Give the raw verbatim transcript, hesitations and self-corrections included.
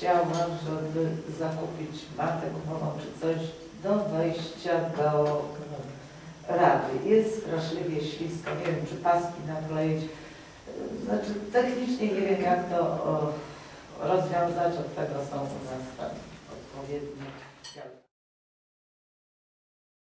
chciała, żeby zakupić matę gumową czy coś do wejścia do Rady. Jest straszliwie ślisko, nie wiem czy paski nakleić. Znaczy technicznie nie wiem jak to o, rozwiązać, od tego są u nas tam odpowiednie.